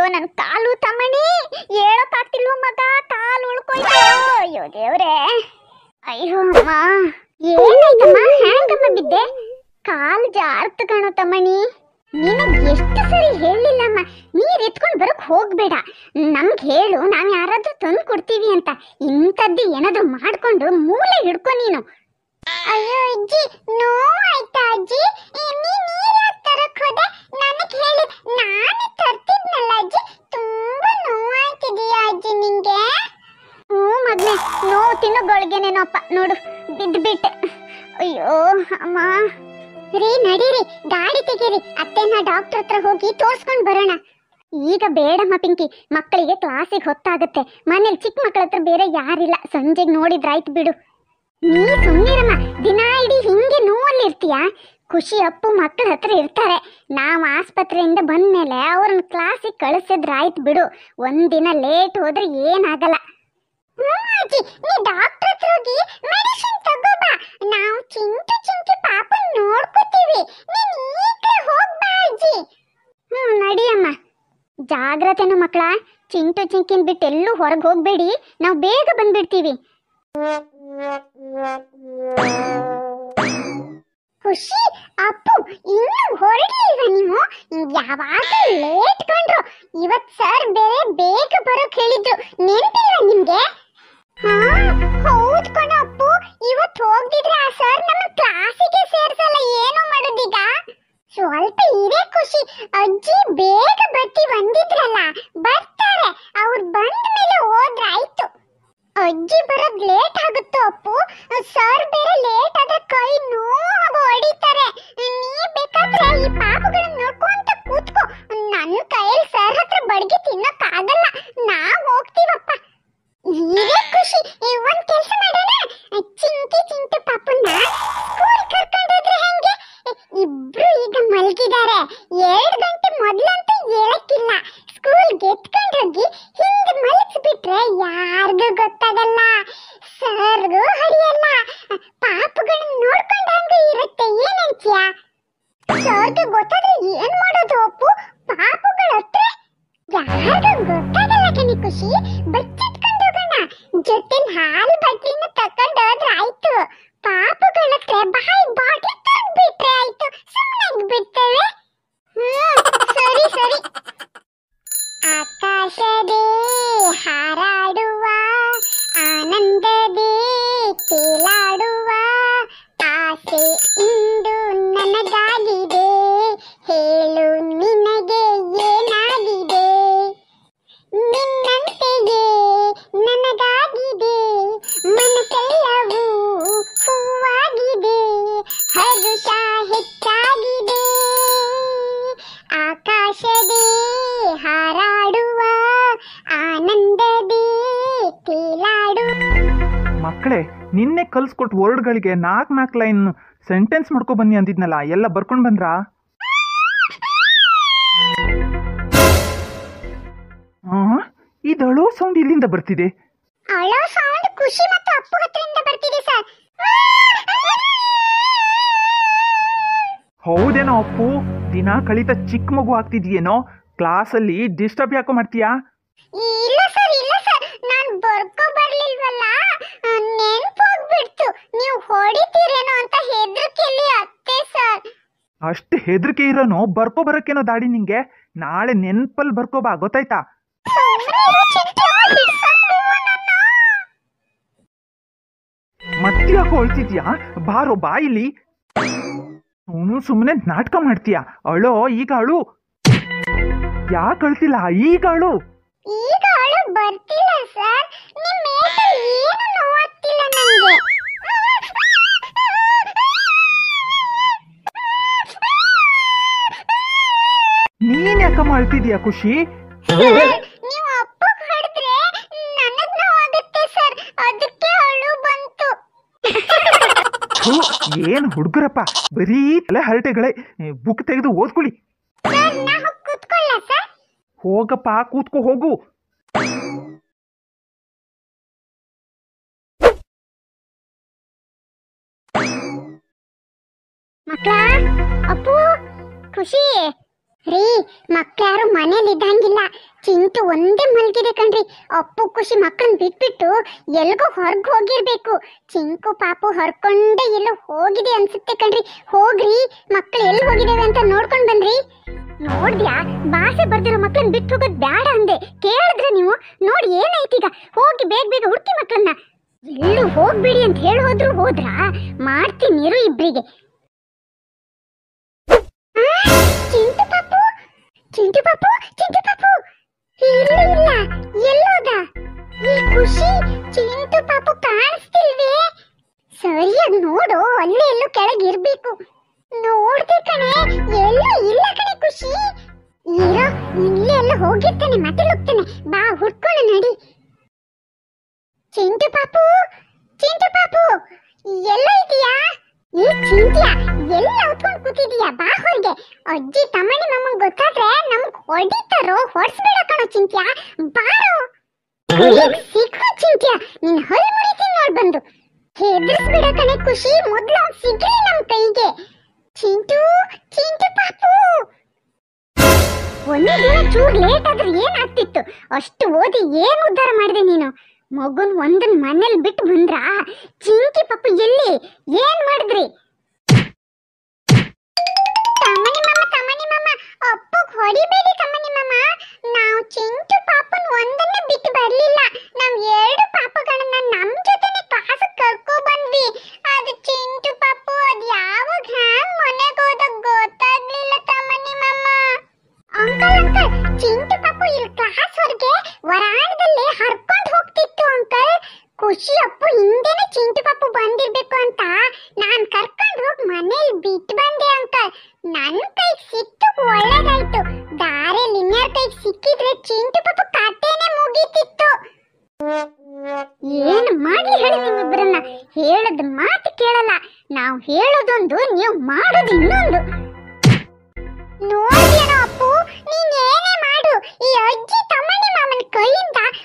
ನನ್ನ ಕಾಲು ತಮ್ಮನಿ ಹೇಳಕ್ಕಾಗ್ತಿಲ್ವ ಮಗ, ಕಾಲು ಉಳ್ಕೊಯ್ತು. ಅಯ್ಯೋ ದೇವ್ರೆ, ಅಯ್ಯೋ ಅಮ್ಮ, ಏನಾಯ್ತಮ್ಮ? ಹ್ಯಾಂಗಮ್ಮ ಬಿದ್ದೆ? ಕಾಲು ಜಾರ್ತು ಕಣೋ ತಮ್ಮನಿ. ನಿನಗೆ ಎಷ್ಟು ಸರಿ ಹೇಳಿಲ್ಲಮ್ಮ, ನೀರು ಎತ್ಕೊಂಡು ಬರೋಕ್ ಹೋಗ್ಬೇಡ, ನಮ್ಗೆ ಹೇಳು, ನಾವು ಯಾರಾದ್ರೂ ತಂದು ಕೊಡ್ತೀವಿ ಅಂತ. ಇಂಥದ್ದು ಏನಾದ್ರೂ ಮಾಡ್ಕೊಂಡು ಮೂಲೆ ಹಿಡ್ಕೊ ನೀನು. ಅಯ್ಯೋ ಅಜ್ಜಿ, ನೋವಾಯ್ತಾ ಅಜ್ಜಿ? ನೀರು ತರಕ್ ಹೋದೆ, ನನಗೆ ಹೇಳಿ ನಾನೇ ತರ್ತಿದ್ನಲ್ಲ ಅಜ್ಜಿ. ತುಂಬಾ ನೋವಾಯ್ತಿದೀಯಾ ಅಜ್ಜಿ ನಿಂಗೆ? ಮಗ್ನೆ, ನೋವು ತಿನ್ನೋ ಗಳಿಗೆನೇನೋಪ್ಪ, ನೋಡು ಬಿದ್ದುಬಿಟ್ಟೆ. ಅಯ್ಯೋ ಅಮ್ಮ. ರೀ ನಡೀರಿ, ಗಾಡಿ ತೆಗೀರಿ, ಅತ್ತೆನ ಡಾಕ್ಟರ್ ಹತ್ರ ಹೋಗಿ ತೋರ್ಸ್ಕೊಂಡ್ ಬರೋಣ. ಈಗ ಬೇಡಮ್ಮ ಪಿಂಕಿ, ಮಕ್ಕಳಿಗೆ ಕ್ಲಾಸಿಗೆ ಹೊತ್ತಾಗುತ್ತೆ. ಮನೇಲಿ ಚಿಕ್ಕ ಮಕ್ಕಳ ಹತ್ರ ಬೇರೆ ಯಾರಿಲ್ಲ, ಸಂಜೆಗೆ ನೋಡಿದ್ರಾಯ್ತು ಬಿಡು. ನೀ ಸುಮ್ಮನಿರಮ್ಮ, ದಿನ ಇಡೀ ಹಿಂಗೆ ನೋವಲ್ಲಿರ್ತೀಯ? ಖುಷಿ ಅಪ್ಪು ಮಕ್ಕಳ ಹತ್ರ ಇರ್ತಾರೆ. ನಾವು ಆಸ್ಪತ್ರೆಯಿಂದ ಬಂದ್ಮೇಲೆ ಅವ್ರನ್ನ ಕ್ಲಾಸಿಗೆ ಕಳಿಸಿದ್ರಾಯ್ತು ಬಿಡು. ಒಂದಿನ ಲೇಟ್ ಹೋದ್ರೆ ಏನಾಗಲ್ಲ. ಅಜ್ಜಿ, ನೀ ಡಾಕ್ಟರ್ ಹತ್ರ ಹೋಗಿ ಮೆಡಿಸಿನ್ ತಗೋ ಬಾ, ನಾವು ಚಿಂಟು ಚಿಂಟು ಪಾಪನ್ ನೋಡ್ಕೋತೀವಿ. ನೀನ್ ಈಗಲೇ ಹೋಗ್ಬಾ ಅಜ್ಜಿ. ನಡಿಯಮ್ಮ. ಜಾಗ್ರತೆನ ಮಕ್ಕಳ, ಚಿಂಟು ಚಿಂಕಿನ್ ಬಿಟ್ಟು ಎಲ್ಲೂ ಹೊರಗೆ ಹೋಗ್ಬೇಡಿ, ನಾವು ಬೇಗ ಬಂದ್ಬಿಡ್ತೀವಿ. ಖುಷಿ, ಅಪ್ಪು ಇನ್ನೂ ಹೊರಡ್ಲಿಲ್ವಾ ನೀವು? ಯಾವಾಗಲೂ ಲೇಟ್ ಕಂಡ್ರು. ಇವತ್ ಸರ್ ಬೇರೆ ಬೇಗ ಬರೋಕ್ ಹೇಳಿದ್ರು, ನೆನಪಿಲ್ವಾ ನಿಮ್ಗೆ? ಹೌದ್ ಕಣ ಅಪ್ಪು, ಇವತ್ತು ಹೋಗ್ದಿದ್ರೆ ಆ ಸರ್ ನಮ್ಮ ಕ್ಲಾಸಿಗೆ ಸೇರ್ಸಲ್ಲ. ಏನು ಮಾಡೋದೀಗ? ಸ್ವಲ್ಪ ಇರೇ ಖುಷಿ, ಅಜ್ಜಿ ಬೇಗ ಬರ್ತೀವಿ ಅಂದಿದ್ರಲ್ಲ, ಬರ್ತಾರೆ. ಅವ್ರು ಬಂದ ಮೇಲೆ ಹೋದ್ರಾಯ್ತು. ಅಜ್ಜಿ ಬರೋದ್ ಲೇಟ್ ಆಗುತ್ತೋ ಅಪ್ಪು? ಸರ್ ಬೇರೆ ಲೇಟ್ ಆದ್ರೆ ಕೈ ನೋವು ಹೊಡಿತಾರೆ. ನೀ ಬೇಕಾದ್ರೆ ಈ ಪಾಪುಗಳನ್ನ ನೋಡ್ಕೊಂತ ಕೂತ್ಕೋ, ನನ್ನ ಕೈಯಲ್ಲಿ ಸರ್ ಹತ್ರ ಬಡ್ಗಿ ತಿನ್ನಕ್ ಆಗಲ್ಲ. ನಾವ್ ಹೋಗ್ತೀವಪ್ಪ. ಇದೇ ಖುಷಿ, ಒಂದ್ ಕೆಲ್ಸ ಮಾಡೋಣ, ಚಿಂಟಿ ಚಿಂಟು ಪಾಪುನ್ನ ಸ್ಕೂಲ್ ಕರ್ಕೊಂಡೋದ್ರೆ ಹೆಂಗೆ? ಇಬ್ರು ಈಗ ಮಲಗಿದ್ದಾರೆ. 2 ಗಂಟೆ ಮೊದ್ಲಂತೂ ಹೇಳಕ್ಕಿಲ್ಲ. ಸ್ಕೂಲ್ಗೆ ಎತ್ಕೊಂಡು ಹೋಗಿ ಹಿಂದೆ ಮಲಗಿಸ್ಬಿಟ್ರೆ ಯಾರಿಗೂ ಗೊತ್ತಾಗಲ್ಲ, ಸರ್ಗೂ ಹೊಡಿಯಲ್ಲ, ಪಾಪುಗಳನ್ನ ನೋಡ್ಕೊಂಡಂಗೂ ಇರುತ್ತೆ. ಏನಂತೀಯ? ಸರ್ಗೆ ಗೊತ್ತಾದ್ರೆ ಏನ್ ಮಾಡೋದು ಅಪ್ಪು? ಪಾಪುಗಳ ಹತ್ರ ಯಾರಿಗೂ ಗೊತ್ತಾಗಲ್ಲ ಕಣಿ ಖುಷಿ. ಬಚ್ಚಿಟ್ಕೊಂಡು ಹೋಗೋಣ, ಜೊತೆಲಿ ಹಾಲು ಬಟ್ಲಿನ ತಕೊಂಡೋದ್ರೆ ಆಯ್ತು. ಪಾಪುಗಳ ಹತ್ರ ಬಾಯಿ ಬಾಟ್ಲಿ ತಗ್ಬಿಟ್ರೆ ಆಯ್ತು, ಸುಮ್ಮನೆ ಬಿಡ್ತೇವೆ. ಸರಿ ಸರಿ. ಆಕಾಶದೇ ಹಾರಾಡುವ, ಆನಂದದೇ ತೇಲಾಡುವ, ಆಸೆ ಇಂದು ನನಗಾಗಿದೆ, ಹೇಳು ನಿನಗೆ ಏನಾಗಿದೆ? ನಿನ್ನಂತೆಯೇ ನನಗಾಗಿದೆ, ಮನಸ್ಸೆಲ್ಲವೂ ಹೂವಾಗಿದೆ, ಹರುಷ ಹೆಚ್ಚಾಗಿದೆ. ಆಕಾಶದೇ ಹಾರಾಡುವ, ಆನಂದದೇ ತೇಲಾಡುವ. ಮಕ್ಕಳೇ, ನಿನ್ನೆ ಕಲ್ಸ್ಕೊಟ್ಟು ವರ್ಡ್ಗಳಿಗೆ 4 ಲೈನ್ ಸೆಂಟೆನ್ಸ್ ಮಾಡ್ಕೊ ಬನ್ನಿ ಅಂದಿದ್ನಲ್ಲ, ಎಲ್ಲ ಬರ್ಕೊಂಡು ಬಂದ್ರಾ? ಇದು ಅಳೋ ಸೌಂಡ್ ಇಲ್ಲಿಂದ ಬರ್ತಿದೆ. ಅಳೋ ಸೌಂಡ್ ಖುಷಿ ಮತ್ತು ಅಪ್ಪು ಹತ್ರದಿಂದ ಬರ್ತಿದೆ ಸರ್. ಹೌದೇನೋ ಅಪ್ಪು, ದಿನ ಕಳಿತ ಚಿಕ್ಕ ಮಗು ಆಗ್ತಿದ್ಯೇನೋ, ಕ್ಲಾಸಲ್ಲಿ ಡಿಸ್ಟರ್ಬ್ ಯಾಕೋ ಮಾಡ್ತೀಯಾ? ಇಲ್ಲ ಸರ್, ಇಲ್ಲ ಸರ್, ನಾನು ಬರ್ಕೊ ಬರ್ಲಿಲ್ವಲ್ಲ, ನೆನ್ಪೋಗ್ಬಿಡ್ತು. ನೀವು ಹೊಡಿತೀರೇನೋ ಅಂತ ಹೆದರಿಕೆಯಲ್ಲಿ ಅತ್ತೆ ಸರ್. ಅಷ್ಟು ಹೆದರಿಕೆ ಇರೋನು ಬರ್ಕೋ ಬರೋಕ್ಕೇನೋ ದಾಡಿ ನಿಂಗೆ. ನಾಳೆ ನೆನ್ಪಲ್ಲಿ ಬರ್ಕೋಬಾ, ಗೊತ್ತಾಯ್ತಾ? ಮತ್ತೆ ಯಾಕೋ ಅಳ್ತಿದ್ಯಾ? ಬಾರೋ ಬಾಯಿಲಿ. ಅವನು ಸುಮ್ಮನೆ ನಾಟಕ ಮಾಡ್ತೀಯಾ? ಅಳೋ, ಈಗ ಅಳು. ಯಾಕೆ ಅಳ್ತಿಲ್ಲ? ಈಗ ಅಳು. ಈಗ ಅಳು ಬರ್ತಿಲ್ಲ ಸರ್, ನಿಮ್ಮ ಮೇಲೆ ಏನು ನೋವಾಗ್ತಿಲ್ಲ ನನಗೆ. ನೀನ್ ಯಾಕಮ್ಮ ಅಳ್ತಿದ್ಯಾ ಖುಷಿ? ನೀವು ಅಪ್ಪ ಹೊಡೆದ್ರೆ ನನಗ್ ನೋವಾಗುತ್ತೆ ಸರ್, ಅದಕ್ಕೆ ಅಳು ಬಂತು. ಏನ್ ಹುಡುಗರಪ್ಪ, ಬರೀ ತಲೆ ಹರಟೆಗಳೇ. ಬುಕ್ ತೆಗೆದು ಓದ್ಕೊಳ್ಳಿ. ಕೂತ್ಕೊಳ್ಳ ಸರ್? ಹೋಗಪ್ಪ, ಕೂತ್ಕೋ ಹೋಗು. ಮಕ್ಕಳ, ಅಪ್ಪು, ಖುಷಿ, ರೀ, ಮಕ್ಳ್ಯಾರು ಮನೇಲಿ ಇದ್ದಂಗಿಲ್ಲ. ಚಿಂಟು ಒಂದೇ ಮಲ್ಗಿದೆ ಕಣ್ರಿ. ಅಪ್ಪು ಖುಷಿ ಮಕ್ಕಳನ್ನ ಬಿಟ್ಬಿಟ್ಟು ಎಲ್ಗೋ ಹೊರಗ್ ಹೋಗಿರ್ಬೇಕು. ಚಿಂಕು ಪಾಪು ಹೊರ್ಕೊಂಡೆ ಎಲ್ಲೋ ಹೋಗಿದೆ ಅನ್ಸುತ್ತೆ ಕಣ್ರಿ. ಹೋಗ್ರಿ, ಮಕ್ಳು ಎಲ್ಲಿ ಹೋಗಿದ್ದೇವೆ ಅಂತ ನೋಡ್ಕೊಂಡ್ ಬನ್ರಿ. ನೋಡ್ದ್ಯಾ, ಭಾಷೆ ಬರ್ದಿರೋ ಮಕ್ಳನ್ನ ಬಿಟ್ಟು ಹೋಗೋದ್ ಬ್ಯಾಡ ಅಂದೆ. ಕೇಳಿದ್ರ ನೀವು? ನೋಡಿ ಏನಾಯ್ತೀಗ. ಹೋಗಿ ಬೇಗ ಬೇಗ ಹುಡ್ಕಿ ಮಕ್ಕಳನ್ನ. ಎಲ್ಲೂ ಹೋಗ್ಬೇಡಿ ಅಂತ ಹೇಳಿ ಹೋದ್ರು ಹೋದ್ರಾ? ಮಾಡ್ತೀನಿ ಇರು ಇಬ್ರಿಗೆ. ಚಿಂಟು ಪಾಪು, ಚಿಂಟು ಪಾಪು, ಚಿಂಟು ಪಾಪು ಇಲ್ಲ ಇಲ್ಲ, ಎಲ್ಲೋದ ಈ ಖುಷಿ? ಚಿಂಟು ಪಾಪು ಕಾಣಿಸ್ತಿಲ್ವೇ? ಸರಿಯಾಗಿ ನೋಡು, ಅಲ್ಲೇ ಎಲ್ಲೋ ಕೆಳಗಿರ್ಬೇಕು. ನೋಡ್ದೆ ಕಣೆ, ಎಲ್ಲೂ ಇಲ್ಲ ಕಣೆ ಖುಷಿ. ಇರೋ, ಇಲ್ಲೇ ಎಲ್ಲ ಹೋಗಿರ್ತಾನೆ, ಮತ್ತೆ ಹೋಗ್ತಾನೆ. ಬಾ ಹುಡ್ಕೊಂಡು ನಡಿ. ಚಿಂಟು ಪಾಪು, ಚಿಂಟು ಪಾಪು ಎಲ್ಲೋ ಇದೀಯಾ? ಈ ಚಿಂಟ್ಯ ಎಲ್ಲ ಉತ್ಕೊಂಡು ಕೂತಿದೀಯಾ? ಬಾ ಹೊರಗೆ. ಅಜ್ಜಿ ತಮ್ಮನಿ ನಮಗ್ ಗೊತ್ತಾದ್ರೆ ನಮಗ್ ಹೊಡಿತಾರೋ? ಹೊಡ್ಸ್ಬೇಡ ಕಣೋ ಚಿಂಟ್ಯ, ಬಾರೋ. ಸಿಕ್ಕು ಚಿಂಟ್ಯ, ನಿನ್ ಹೊಲ್ ಮುರಿತೀನಿ ನೋಡ್ ಬಂದು. ಹೆದರ್ಸ್ಬೇಡ ಕಣೆ ಖುಷಿ, ಮೊದ್ಲು ಸಿಗ್ರಿ ನಮ್ ಕೈಗೆ. ಚಿಂಟು, ಚಿಂಟು ಪಾಪು. ಒಂದೇ ದಿನ ಚೂರ್ ಲೇಟ್ ಆದ್ರೆ ಏನಾಗ್ತಿತ್ತು? ಅಷ್ಟು ಓದಿ ಏನ್ ಉದ್ಧಾರ ಮಾಡಿದೆ ನೀನು? ಮಗುನ್ ಒಂದನ್ ಮನೇಲಿ ಬಿಟ್ಟು ಬಂದ್ರ? ಚಿಂಕಿ ಪಾಪು ಎಲ್ಲಿ? ಏನ್ ಮಾಡಿದ್ರಿ? ತಮ್ಮನಿ ಮಾಮ, ತಮ್ಮನಿ ಮಾಮ, ಅಪ್ಪಗ್ ಹೊಡಿಬೇಡಿ ತಮ್ಮನಿ ಮಾಮ. ನಾವು ಚಿಂಟು ಪಾಪನ್ ಒಂದನ್ನ ಬಿಟ್ಟು ಬರ್ಲಿಲ್ಲ. ನಾವ್ 2 ಪಾಪಗಳನ್ನ ನಮ್ ಜೊತೆನೆ ಕ್ಲಾಸ್ ಕರ್ಕೊ ಬಂದ್ವಿ. ಅದು ಚಿಂಟು ಪಾಪು ಅದ್ ಯಾವಾಗ ಹ್ಯಾಂಗ್ ಮನೆಗೆ ಹೋದ ಗೊತ್ತಾಗ್ಲಿಲ್ಲ ತಮ್ಮನಿ ಮಾಮ. ಅಂಕಲ್ ಅಂಕಲ್, ಚಿಂಟು ಪಾಪು ಇಲ್ಲಿ ಕ್ಲಾಸ್ ಹೊರಗೆ ವರಾಂಡದಲ್ಲಿ ಹರ್ಕೊಂಡ್ ಹೋಗ್ತಿತ್ತು ಅಂಕಲ್. ಖುಷಿ ಅಪ್ಪು ಹಿಂದೆನೆ ಚಿಂಟು ಪಾಪು ಬಂದಿರ್ಬೇಕು ಅಂತ ನಾನ್ ಕರ್ಕೊಂಡ್ ಹೋಗಿ ಮನೇಲಿ ಬಿಟ್ಟು ಬಂದೆ ಅಂಕಲ್. ನನ್ ಕೈಗೆ ಸಿಕ್ತು, ಒಳ್ಳೇದಾಯ್ತು. ದಾರಿಯಲ್ಲಿ ಇನ್ಯಾರ ಕೈಗೆ ಸಿಕ್ಕಿದ್ರೆ ಚಿಂಟು ಪಾಪು ಕಥೆನೆ ಮುಗೀತಿತ್ತು. ಏನ್ ಮಾಡಿ ಹೇಳಿ ನಿಮ್ಮಿಬ್ಬರನ್ನ? ಹೇಳದ ಮಾತು ಕೇಳಲ್ಲ. ನಾವು ಹೇಳೋದೊಂದು, ನೀವು ಮಾಡೋದು ಇನ್ನೊಂದು. ನೋಡ್ದೇನೋ ಅಪ್ಪು, ನೀನ್ ಏನೇ ಮಾಡು, ಈ ಅಜ್ಜಿ ತಮ್ಮನಿ ಮಾಮನ ಕೈಯಿಂದ